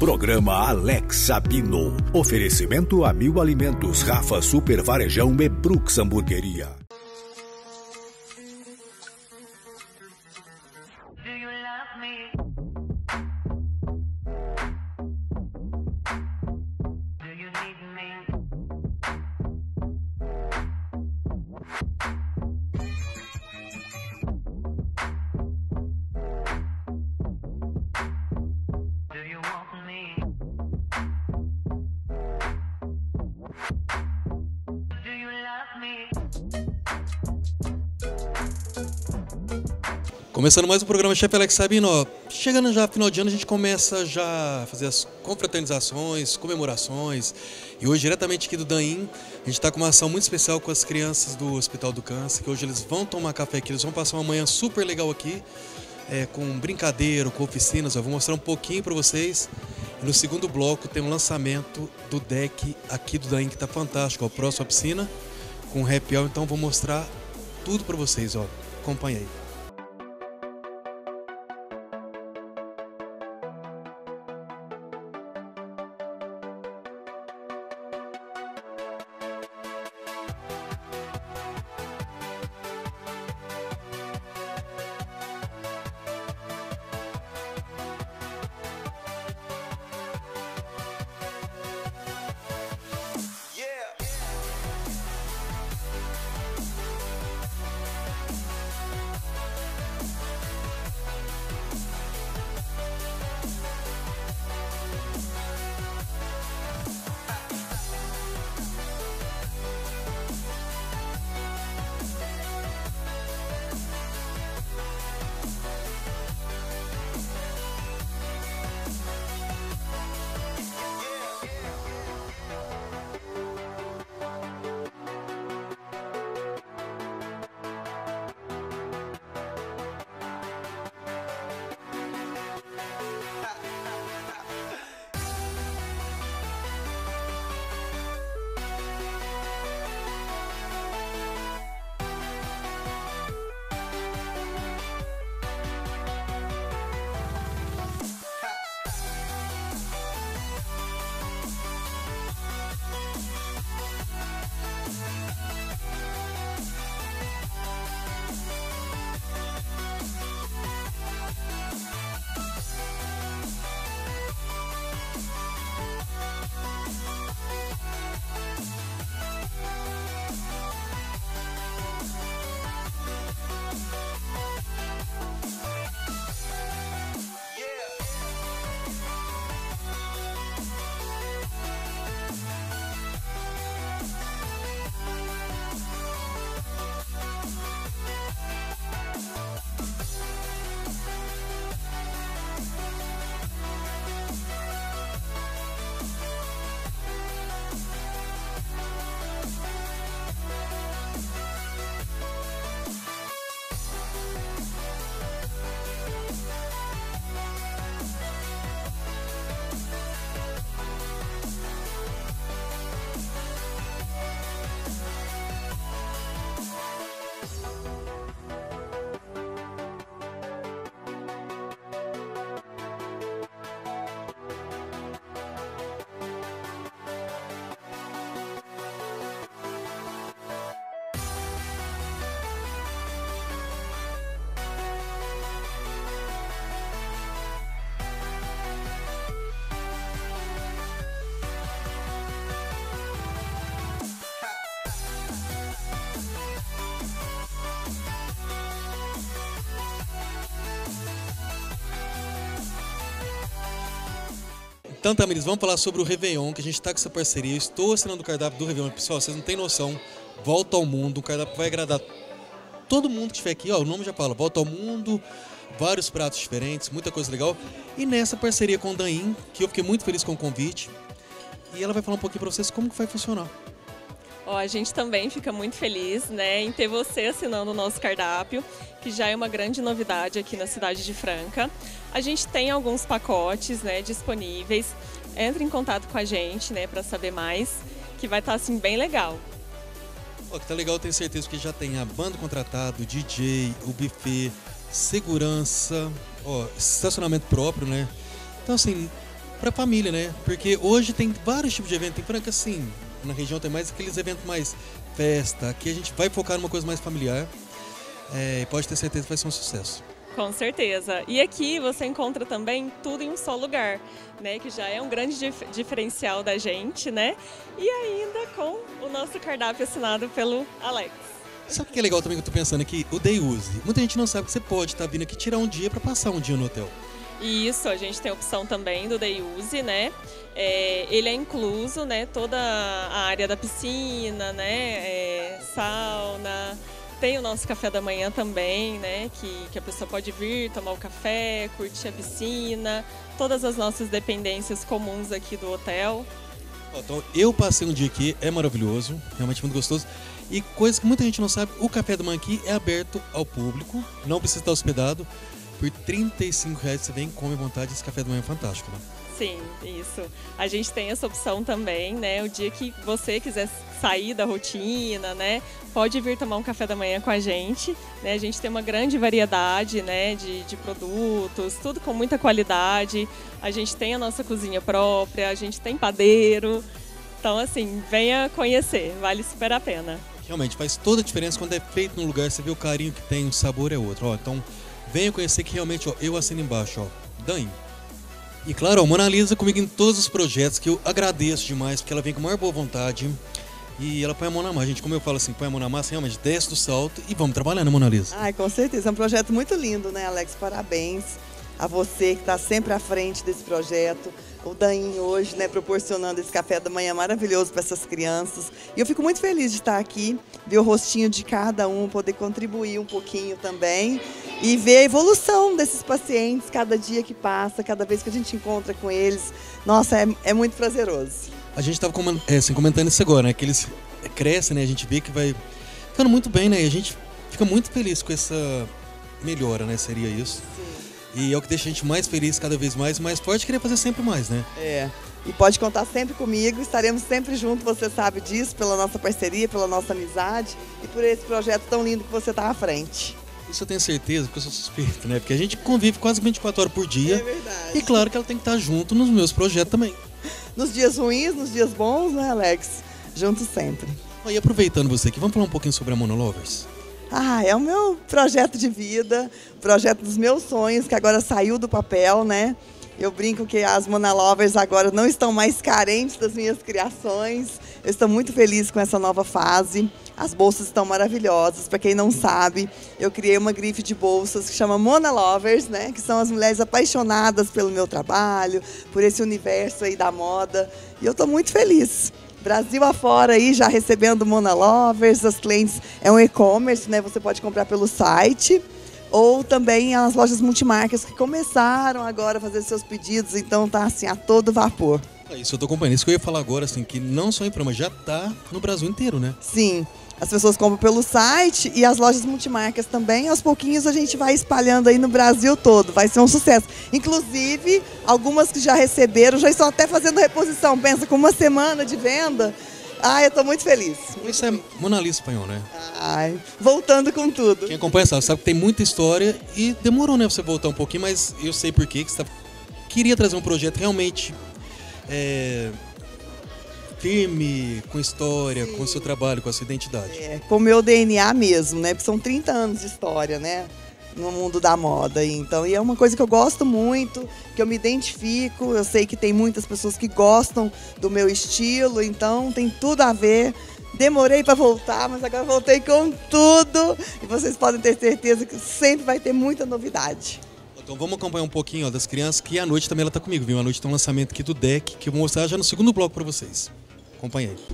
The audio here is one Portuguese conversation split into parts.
Programa Alex Sabino. Oferecimento Amigo Alimentos, Rafa Super Varejão e Brooks Hamburgueria. Começando mais um programa Chefe Alex Sabino, ó. Chegando já final de ano, a gente começa já a fazer as confraternizações, comemorações. E hoje, diretamente aqui do Daim, a gente está com uma ação muito especial com as crianças do Hospital do Câncer, que hoje eles vão tomar café aqui, eles vão passar uma manhã super legal aqui, com brincadeira, com oficinas. Eu vou mostrar um pouquinho para vocês. E no segundo bloco tem um lançamento do deck aqui do Daim, que está fantástico, ó. Próxima piscina, com happy hour, então eu vou mostrar tudo para vocês, ó. Acompanha aí. Então, Tamiris, vamos falar sobre o Réveillon, que a gente está com essa parceria. Eu estou assinando o cardápio do Réveillon. Pessoal, vocês não têm noção. Volta ao Mundo, um cardápio que vai agradar todo mundo que estiver aqui. Ó, o nome já fala, Volta ao Mundo, vários pratos diferentes, muita coisa legal. E nessa parceria com o Daim, que eu fiquei muito feliz com o convite. E ela vai falar um pouquinho para vocês como que vai funcionar. Ó, a gente também fica muito feliz, né, em ter você assinando o nosso cardápio, que já é uma grande novidade aqui na cidade de Franca. A gente tem alguns pacotes, né, disponíveis. Entre em contato com a gente, né, para saber mais, que vai estar assim bem legal. Ó, que tá legal, eu tenho certeza que já tem a banda contratada, o DJ, o buffet, segurança, ó, estacionamento próprio, né? Então assim, pra família, né? Porque hoje tem vários tipos de evento. Em Franca, assim, na região tem mais aqueles eventos mais festa. Aqui a gente vai focar numa coisa mais familiar. E pode ter certeza que vai ser um sucesso. Com certeza. E aqui você encontra também tudo em um só lugar, né? Que já é um grande diferencial da gente, né? E ainda com o nosso cardápio assinado pelo Alex. Sabe o que é legal também que eu tô pensando aqui? O Day Use. Muita gente não sabe que você pode estar vindo aqui tirar um dia para passar um dia no hotel. Isso, a gente tem a opção também do Day Use, né? Ele é incluso, né? Toda a área da piscina, né? Sauna. Tem o nosso café da manhã também, né? Que a pessoa pode vir, tomar o café, curtir a piscina, todas as nossas dependências comuns aqui do hotel. Então, eu passei um dia aqui, é maravilhoso, realmente muito gostoso. E coisa que muita gente não sabe, o café da manhã aqui é aberto ao público, não precisa estar hospedado. Por R$35 você vem, come à vontade, esse café da manhã é fantástico, né? Sim, isso. A gente tem essa opção também, né? O dia que você quiser sair da rotina, né? Pode vir tomar um café da manhã com a gente, né? A gente tem uma grande variedade, né? De produtos, tudo com muita qualidade. A gente tem a nossa cozinha própria, a gente tem padeiro. Então, assim, venha conhecer, vale super a pena. Realmente, faz toda a diferença quando é feito num lugar, você vê o carinho que tem, o sabor é outro. Ó, então, venha conhecer que realmente, ó, eu assino embaixo, ó, Dain. E claro, ó, Mona Lisa comigo em todos os projetos, que eu agradeço demais, porque ela vem com a maior boa vontade e ela põe a mão na massa. Gente, como eu falo assim, põe a mão na massa, realmente desce do salto e vamos trabalhar, né, Mona Lisa? Ai, com certeza, é um projeto muito lindo, né, Alex? Parabéns a você que está sempre à frente desse projeto. O Dain hoje, né, proporcionando esse café da manhã maravilhoso para essas crianças. E eu fico muito feliz de estar aqui, ver o rostinho de cada um, poder contribuir um pouquinho também e ver a evolução desses pacientes cada dia que passa, cada vez que a gente encontra com eles. Nossa, é muito prazeroso. A gente estava comentando isso agora, né, que eles crescem, né, a gente vê que vai ficando muito bem, né, e a gente fica muito feliz com essa melhora, né, seria isso. Sim. E é o que deixa a gente mais feliz, cada vez mais forte, querer fazer sempre mais, né? E pode contar sempre comigo, estaremos sempre juntos, você sabe disso, pela nossa parceria, pela nossa amizade e por esse projeto tão lindo que você está à frente. Isso eu tenho certeza, porque eu sou suspeito, né? Porque a gente convive quase 24 horas por dia. É verdade. E claro que ela tem que estar junto nos meus projetos também. Nos dias ruins, nos dias bons, né, Alex? Juntos sempre. E aproveitando você aqui, vamos falar um pouquinho sobre a Mona Lovers? É o meu projeto de vida, o projeto dos meus sonhos, que agora saiu do papel, né? Eu brinco que as Mona Lovers agora não estão mais carentes das minhas criações. Eu estou muito feliz com essa nova fase. As bolsas estão maravilhosas. Para quem não sabe, eu criei uma grife de bolsas que chama Mona Lovers, né? Que são as mulheres apaixonadas pelo meu trabalho, por esse universo aí da moda. E eu estou muito feliz. Brasil afora aí, já recebendo Mona Lovers, as clientes, é um e-commerce, né? Você pode comprar pelo site, ou também as lojas multimarcas que começaram agora a fazer seus pedidos, então tá assim, a todo vapor. Isso eu tô acompanhando, isso que eu ia falar agora, assim, que não só em Prama, já tá no Brasil inteiro, né? Sim, as pessoas compram pelo site e as lojas multimarcas também, aos pouquinhos a gente vai espalhando aí no Brasil todo, vai ser um sucesso. Inclusive, algumas que já receberam, já estão até fazendo reposição, pensa, com uma semana de venda. Eu tô muito feliz. Isso é Mona Lisa espanhol, né? Voltando com tudo. Quem acompanha sabe que tem muita história e demorou, né, pra você voltar um pouquinho, mas eu sei por quê, que você queria trazer um projeto realmente firme, com história, com o seu trabalho, com a sua identidade. Com o meu DNA mesmo, né? Porque são 30 anos de história, né? No mundo da moda. Então, e é uma coisa que eu gosto muito, que eu me identifico. Eu sei que tem muitas pessoas que gostam do meu estilo, então tem tudo a ver. Demorei para voltar, mas agora voltei com tudo. E vocês podem ter certeza que sempre vai ter muita novidade. Então vamos acompanhar um pouquinho das crianças, que à noite também ela tá comigo, viu? À noite tem um lançamento aqui do deck, que eu vou mostrar já no segundo bloco para vocês. Acompanhe aí.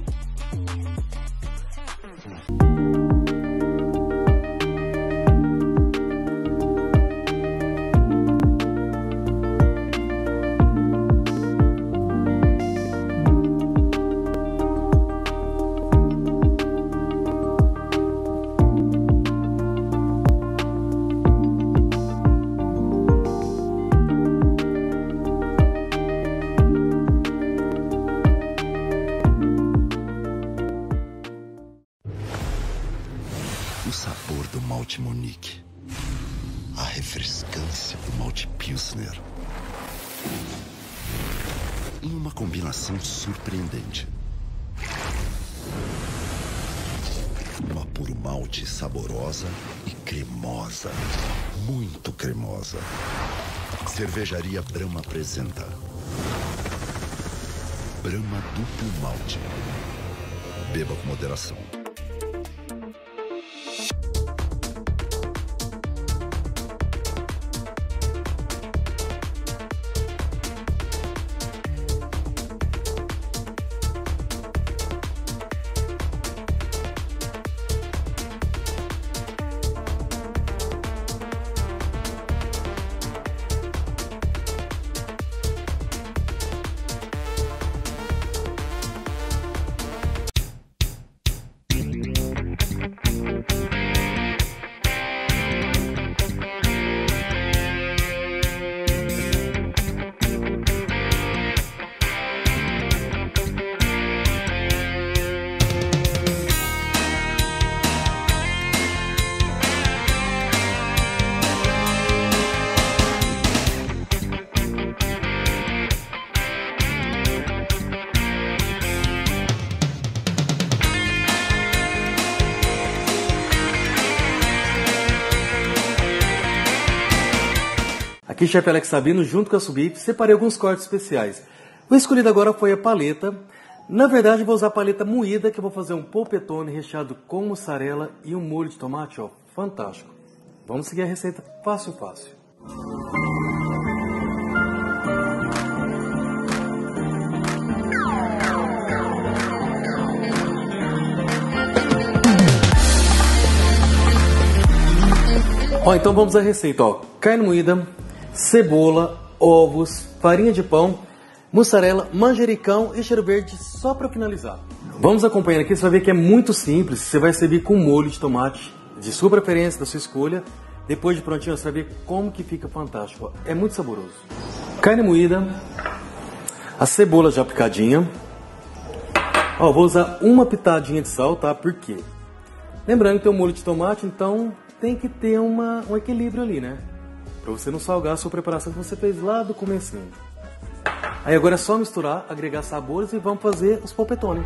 O sabor do malte Monique, a refrescância do malte Pilsner, em uma combinação surpreendente. Uma puro malte saborosa e cremosa. Muito cremosa. Cervejaria Brahma apresenta Brahma Duplo Malte. Beba com moderação. Aqui, chefe Alex Sabino, junto com a Subip, separei alguns cortes especiais. O escolhido agora foi a paleta. Na verdade, vou usar a paleta moída, que eu vou fazer um polpettone recheado com mussarela e um molho de tomate, ó, fantástico. Vamos seguir a receita fácil, fácil. Ó, então vamos à receita, ó. Carne moída, cebola, ovos, farinha de pão, mussarela, manjericão e cheiro verde só para finalizar. Vamos acompanhando aqui, você vai ver que é muito simples. Você vai servir com molho de tomate de sua preferência, da sua escolha. Depois de prontinho, você vai ver como que fica fantástico. É muito saboroso. Carne moída, a cebola já picadinha. Ó, vou usar uma pitadinha de sal, tá? Por quê? Lembrando que tem um molho de tomate, então tem que ter um equilíbrio ali, né? Para você não salgar a sua preparação que você fez lá do comecinho. Aí agora é só misturar, agregar sabores e vamos fazer os polpettone.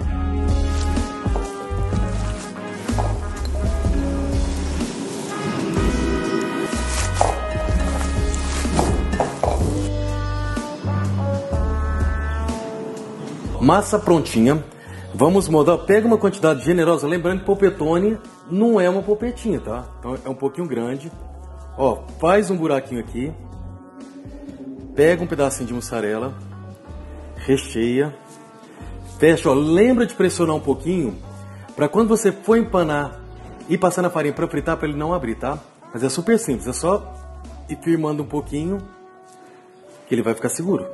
Massa prontinha. Vamos moldar. Pega uma quantidade generosa. Lembrando que polpettone não é uma polpetinha, tá? Então é um pouquinho grande. Ó, faz um buraquinho aqui. Pega um pedacinho de mussarela. Recheia. Fecha, ó. Lembra de pressionar um pouquinho. Para quando você for empanar e passar na farinha para fritar, para ele não abrir, tá? Mas é super simples. É só ir firmando um pouquinho que ele vai ficar seguro.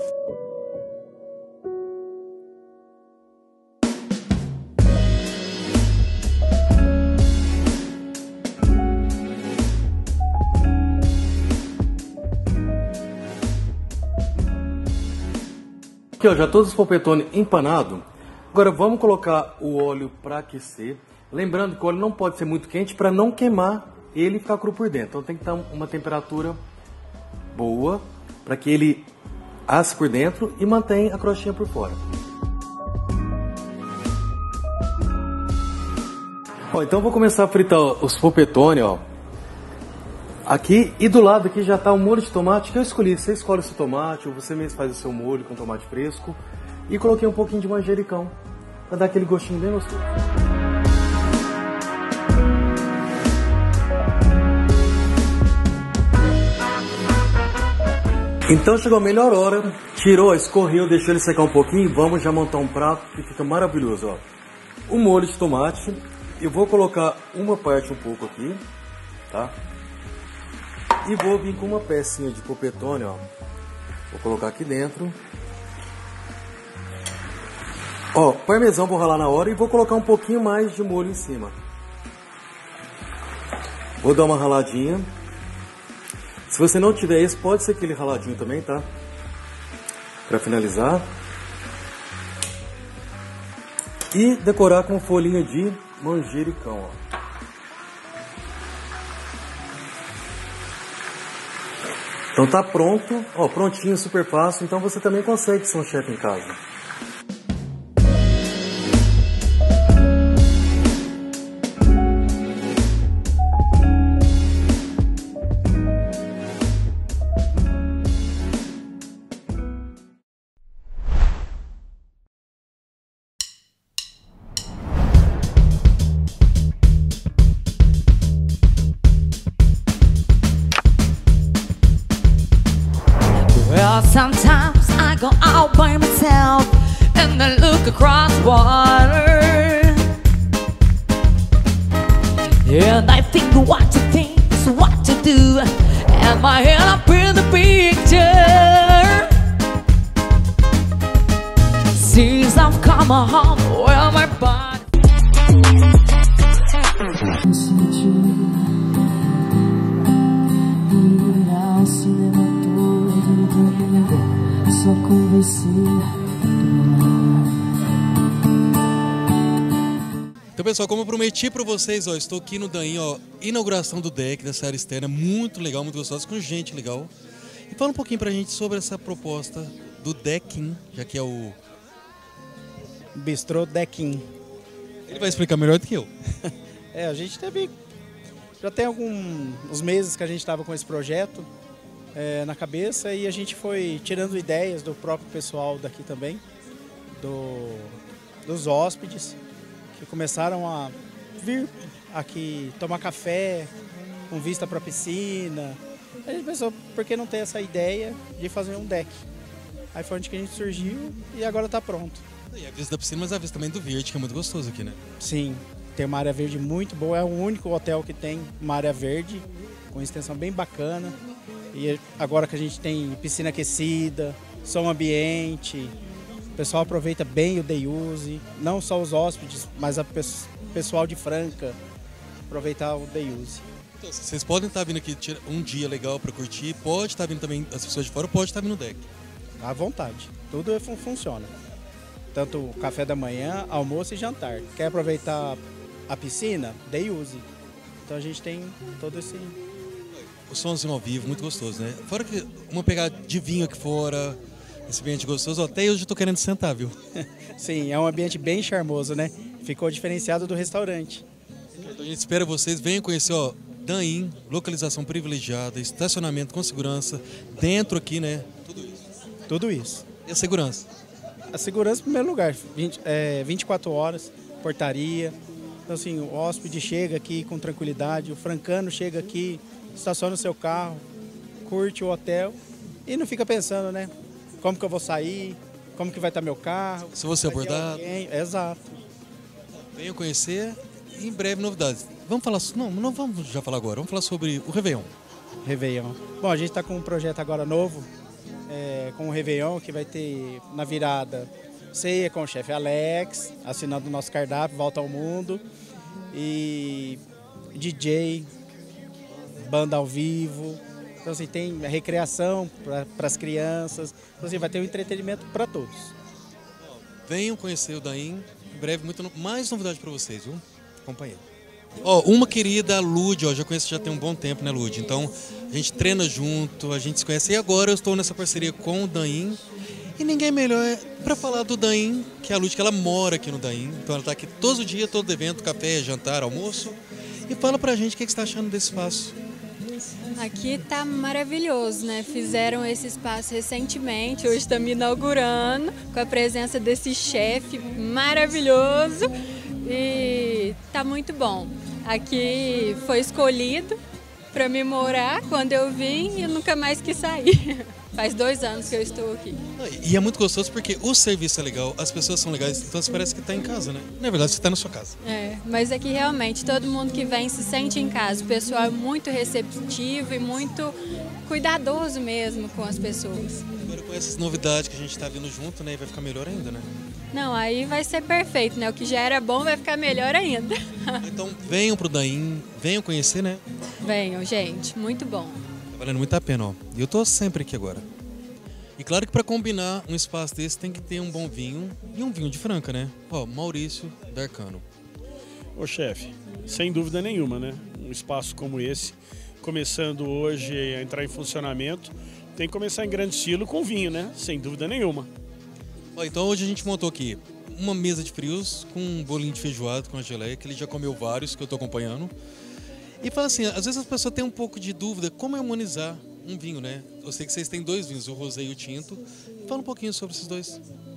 Aqui, ó, já todos os polpettone empanados. Agora vamos colocar o óleo para aquecer. Lembrando que o óleo não pode ser muito quente para não queimar ele e ficar cru por dentro. Então tem que estar uma temperatura boa para que ele asse por dentro e mantenha a crostinha por fora. Ó, então vou começar a fritar os polpettone, ó. Aqui e do lado aqui já está o molho de tomate que eu escolhi. Você escolhe o seu tomate ou você mesmo faz o seu molho com tomate fresco. E coloquei um pouquinho de manjericão para dar aquele gostinho bem gostoso. Então chegou a melhor hora. Tirou, escorreu, deixou ele secar um pouquinho. Vamos já montar um prato que fica maravilhoso, ó. O molho de tomate. Eu vou colocar uma parte um pouco aqui, tá? E vou vir com uma pecinha de polpettone, ó. Vou colocar aqui dentro. Ó, parmesão vou ralar na hora e vou colocar um pouquinho mais de molho em cima. Vou dar uma raladinha. Se você não tiver esse, pode ser aquele raladinho também, tá? Pra finalizar. E decorar com folhinha de manjericão, ó. Então tá pronto, ó, prontinho, super fácil. Então você também consegue ser um chefe em casa. Well, sometimes I go out by myself and I look across water, and I think what to think is what to do, and my head up in the picture. Since I've come home, well, my body se levantou do banheiro só com você. Então, pessoal, como eu prometi para vocês, ó, estou aqui no Daim, ó, inauguração do deck dessa área externa, muito legal, muito gostosa, com gente legal. E fala um pouquinho pra gente sobre essa proposta do Decking, já que é o Bistrô Decking. Ele vai explicar melhor do que eu. A gente teve... Já tem alguns meses que a gente estava com esse projeto na cabeça e a gente foi tirando ideias do próprio pessoal daqui também, dos hóspedes, que começaram a vir aqui tomar café com vista para a piscina. A gente pensou, por que não ter essa ideia de fazer um deck? Aí foi onde que a gente surgiu e agora está pronto. E a vista da piscina, mas a vista também do verde, que é muito gostoso aqui, né? Sim, tem uma área verde muito boa, é o único hotel que tem uma área verde, com extensão bem bacana. E agora que a gente tem piscina aquecida, som ambiente, o pessoal aproveita bem o day use, não só os hóspedes, mas o pessoal de Franca aproveitar o day use. Então, vocês podem estar vindo aqui um dia legal para curtir, pode estar vindo também as pessoas de fora, pode estar vindo no deck. À vontade, tudo funciona. Tanto café da manhã, almoço e jantar. Quer aproveitar a piscina? Day use. Então a gente tem todo esse... O somzinho ao vivo, muito gostoso, né? Fora que uma pegada de vinho aqui fora, esse ambiente gostoso, até eu já tô querendo sentar, viu? Sim, é um ambiente bem charmoso, né? Ficou diferenciado do restaurante. Então a gente espera vocês, venham conhecer, ó, Daim, localização privilegiada, estacionamento com segurança, dentro aqui, né? Tudo isso. Tudo isso. E a segurança? A segurança em primeiro lugar, 24 horas, portaria. Então assim, o hóspede chega aqui com tranquilidade, o francano chega aqui, estaciona o seu carro, curte o hotel e não fica pensando, né? Como que eu vou sair, como que vai estar meu carro. Se você abordado. Exato. Venham conhecer e em breve novidades. Vamos falar, não vamos já falar agora, vamos falar sobre o Réveillon. Réveillon. Bom, a gente está com um projeto agora novo, com o Réveillon, que vai ter na virada ceia com o chefe Alex, assinando o nosso cardápio, Volta ao Mundo, e DJ, banda ao vivo. Então assim, tem recreação para as crianças, então assim, vai ter um entretenimento para todos. Venham conhecer o Daim, em breve mais novidade para vocês, viu? Acompanhe. Ó, uma querida, a Lud, ó, já conheço já tem um bom tempo, né, Lud? Então, a gente treina junto, a gente se conhece. E agora eu estou nessa parceria com o Daim. E ninguém melhor para falar do Daim que a Lud, que ela mora aqui no Daim. Então, ela está aqui todos os dias, todo evento, café, jantar, almoço. E fala pra gente o que você está achando desse espaço. Aqui tá maravilhoso, né? Fizeram esse espaço recentemente, hoje estamos inaugurando, com a presença desse chefe maravilhoso e tá muito bom. Aqui foi escolhido para me morar quando eu vim e nunca mais quis sair. Faz 2 anos que eu estou aqui. E é muito gostoso porque o serviço é legal, as pessoas são legais, então você parece que está em casa, né? Na verdade, você está na sua casa. Mas aqui realmente todo mundo que vem se sente em casa. O pessoal é muito receptivo e muito cuidadoso mesmo com as pessoas. Agora com essas novidades que a gente está vindo junto, né? Vai ficar melhor ainda, né? Não, aí vai ser perfeito, né? O que já era bom vai ficar melhor ainda. Então venham pro Daim, venham conhecer, né? Venham, gente, muito bom. Tá valendo muito a pena, ó. E eu tô sempre aqui agora. E claro que para combinar um espaço desse tem que ter um bom vinho e um vinho de Franca, né? Ó, Maurício D'Arcano. Ô chefe, sem dúvida nenhuma, né? Um espaço como esse começando hoje a entrar em funcionamento, tem que começar em grande estilo com vinho, né? Sem dúvida nenhuma. Então hoje a gente montou aqui uma mesa de frios com um bolinho de feijoada com a geleia, que ele já comeu vários, que eu estou acompanhando. E fala assim, às vezes as pessoas têm um pouco de dúvida como harmonizar um vinho, né? Eu sei que vocês têm dois vinhos, o rosé e o tinto. Fala um pouquinho sobre esses dois.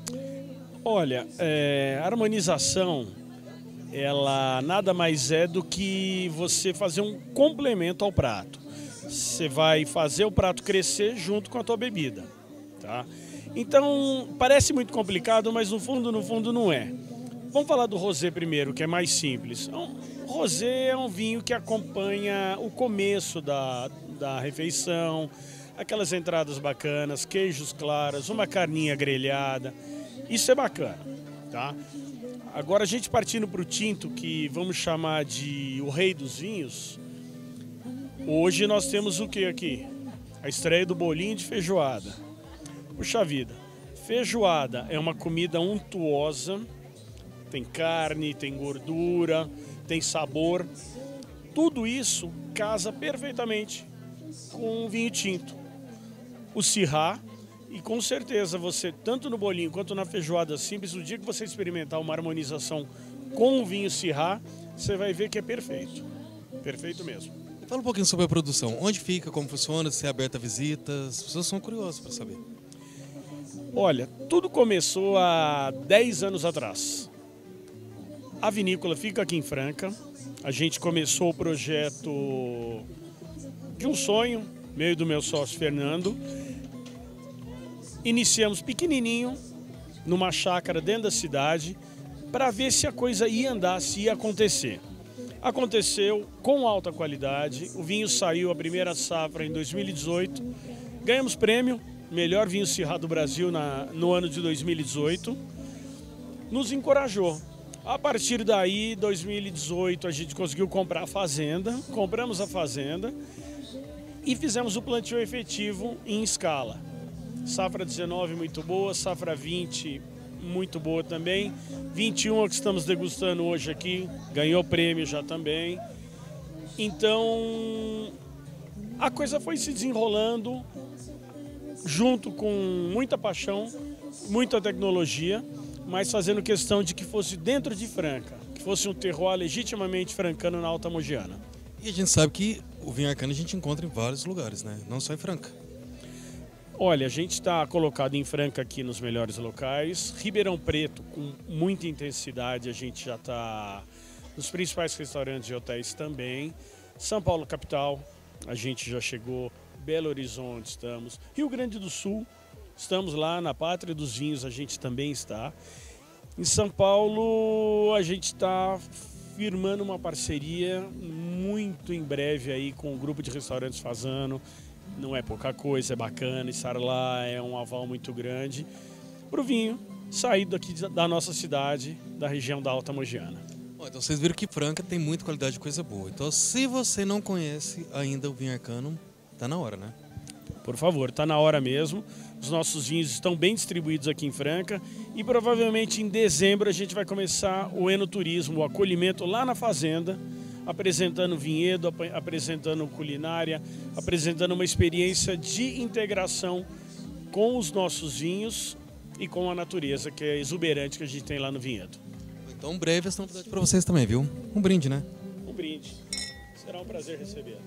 Olha, a harmonização, ela nada mais é do que você fazer um complemento ao prato. Você vai fazer o prato crescer junto com a tua bebida, tá? Então, parece muito complicado, mas no fundo não é. Vamos falar do rosé primeiro, que é mais simples. O rosé é um vinho que acompanha o começo da refeição, aquelas entradas bacanas, queijos claros, uma carninha grelhada. Isso é bacana, tá? Agora a gente partindo para o tinto, que vamos chamar de o rei dos vinhos. Hoje nós temos o que aqui? A estreia do bolinho de feijoada. Puxa vida, feijoada é uma comida untuosa, tem carne, tem gordura, tem sabor. Tudo isso casa perfeitamente com o vinho tinto. O Syrah, e com certeza você, tanto no bolinho quanto na feijoada simples, o dia que você experimentar uma harmonização com o vinho Syrah, você vai ver que é perfeito. Perfeito mesmo. Fala um pouquinho sobre a produção. Onde fica, como funciona, se é aberta a visitas? As pessoas são curiosas para saber. Olha, tudo começou há 10 anos atrás. A vinícola fica aqui em Franca. A gente começou o projeto de um sonho, meu e do meu sócio Fernando. Iniciamos pequenininho, numa chácara dentro da cidade, para ver se a coisa ia andar, se ia acontecer. Aconteceu com alta qualidade. O vinho saiu a primeira safra em 2018. Ganhamos prêmio, melhor vinho Syrah do Brasil no ano de 2018. Nos encorajou. A partir daí, 2018, a gente conseguiu comprar a fazenda. Compramos a fazenda e fizemos o plantio efetivo em escala. Safra 19 muito boa, safra 20 muito boa também. 21 é que estamos degustando hoje aqui, ganhou prêmio já também. Então, a coisa foi se desenrolando junto com muita paixão, muita tecnologia, mas fazendo questão de que fosse dentro de Franca, que fosse um terroir legitimamente francano na Alta Mogiana. E a gente sabe que o vinho arcano a gente encontra em vários lugares, né? Não só em Franca. Olha, a gente está colocado em Franca aqui nos melhores locais. Ribeirão Preto, com muita intensidade, a gente já está nos principais restaurantes e hotéis também. São Paulo, capital, a gente já chegou. Belo Horizonte estamos. Rio Grande do Sul, estamos lá na Pátria dos Vinhos, a gente também está. Em São Paulo, a gente está firmando uma parceria muito em breve aí com o grupo de restaurantes Fasano. Não é pouca coisa, é bacana, estar lá é um aval muito grande para o vinho sair daqui da nossa cidade, da região da Alta Mogiana. Bom, então vocês viram que Franca tem muita qualidade de coisa boa. Então se você não conhece ainda o vinho arcano, tá na hora, né? Por favor, tá na hora mesmo. Os nossos vinhos estão bem distribuídos aqui em Franca e provavelmente em dezembro a gente vai começar o enoturismo, o acolhimento lá na fazenda, apresentando vinhedo, apresentando culinária, apresentando uma experiência de integração com os nossos vinhos e com a natureza, que é exuberante, que a gente tem lá no vinhedo. Então, breve essa novidade para vocês também, viu? Um brinde, né? Um brinde. Será um prazer receber.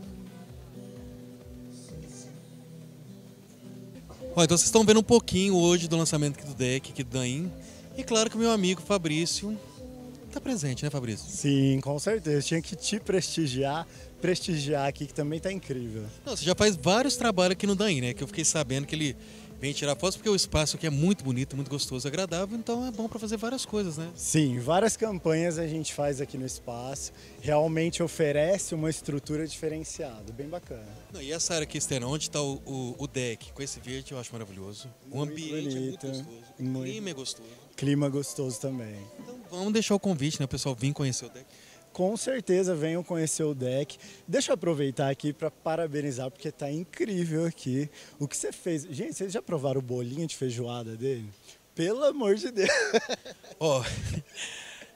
Ó, então vocês estão vendo um pouquinho hoje do lançamento aqui do deck, aqui do Daim. E claro que o meu amigo Fabrício tá presente, né, Fabrício? Sim, com certeza. Tinha que te prestigiar aqui, que também tá incrível. Não, você já faz vários trabalhos aqui no Daim, né? Que eu fiquei sabendo que ele vem tirar fotos, porque o espaço aqui é muito bonito, muito gostoso, agradável, então é bom para fazer várias coisas, né? Sim, várias campanhas a gente faz aqui no espaço. Realmente oferece uma estrutura diferenciada, bem bacana. Não, e essa área aqui externa, onde está o deck, com esse verde, eu acho maravilhoso. O ambiente bonito, é muito gostoso, o clima é gostoso. Clima gostoso também. Então vamos deixar o convite, né, o pessoal vir conhecer o deck. Com certeza venham conhecer o deck. Deixa eu aproveitar aqui para parabenizar, porque tá incrível aqui o que você fez. Gente, vocês já provaram o bolinho de feijoada dele? Pelo amor de Deus! Ó,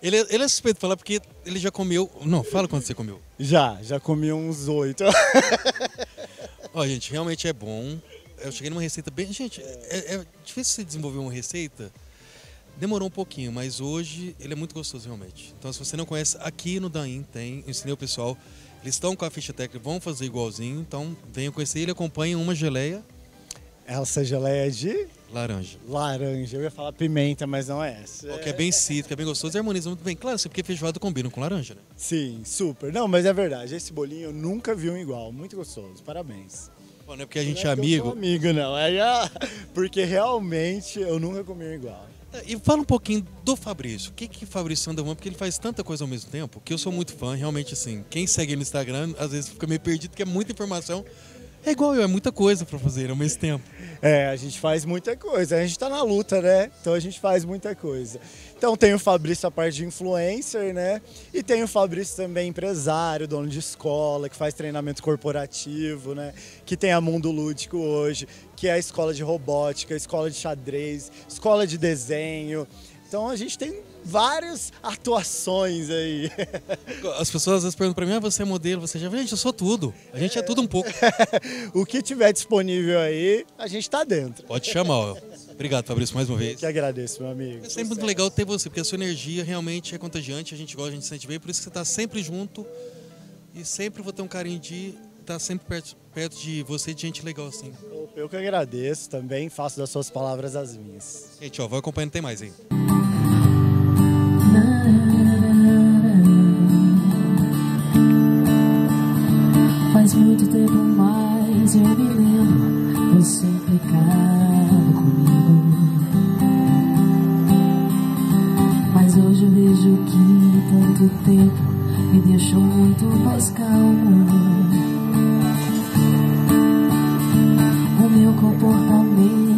Ele é suspeito de falar porque ele já comeu... Não, fala quando você comeu. Já comi uns 8. Ó, gente, realmente é bom. Eu cheguei numa receita bem... Gente, é difícil você desenvolver uma receita. Demorou um pouquinho, mas hoje ele é muito gostoso realmente. Então, se você não conhece, aqui no Daim tem, eu ensinei o pessoal, eles estão com a ficha técnica, vão fazer igualzinho, então venham conhecer ele, acompanhem uma geleia. Essa geleia é de? Laranja. Laranja, eu ia falar pimenta, mas não é essa. Que é bem cítrico, é bem gostoso e harmoniza muito bem. Claro, porque feijoada combina com laranja, né? Sim, super. Não, mas é verdade, esse bolinho eu nunca vi um igual, muito gostoso, parabéns. Bom, não é porque a gente é amigo. Eu sou amigo, não, porque realmente eu nunca comi um igual. E fala um pouquinho do Fabrício. O que o Fabrício anda falando? Porque ele faz tanta coisa ao mesmo tempo que eu sou muito fã, realmente assim. Quem segue ele no Instagram, às vezes fica meio perdido, porque é muita informação. É igual eu, é muita coisa pra fazer ao mesmo tempo. A gente faz muita coisa. A gente tá na luta, né? Então a gente faz muita coisa. Então tem o Fabrício a parte de influencer, né? E tem o Fabrício também empresário, dono de escola, que faz treinamento corporativo, né? Que tem a Mundo Lúdico hoje, que é a escola de robótica, escola de xadrez, escola de desenho. Então a gente tem várias atuações aí. As pessoas às vezes perguntam pra mim, você é modelo, você já... Gente, eu sou tudo. A gente é tudo um pouco. O que tiver disponível aí, a gente tá dentro. Pode chamar, ó. Obrigado, Fabrício, mais uma vez. Eu que agradeço, meu amigo. É sempre muito legal ter você, porque a sua energia realmente é contagiante, a gente gosta, a gente sente bem, por isso que você tá sempre junto e sempre vou ter um carinho de estar sempre perto de você, de gente legal assim. Eu que agradeço também, faço das suas palavras as minhas. Gente, ó, vai acompanhando, tem mais aí. Faz muito tempo, mas eu me lembro, você pecado comigo. Mas hoje eu vejo que tanto tempo me deixou muito mais calmo. O meu comportamento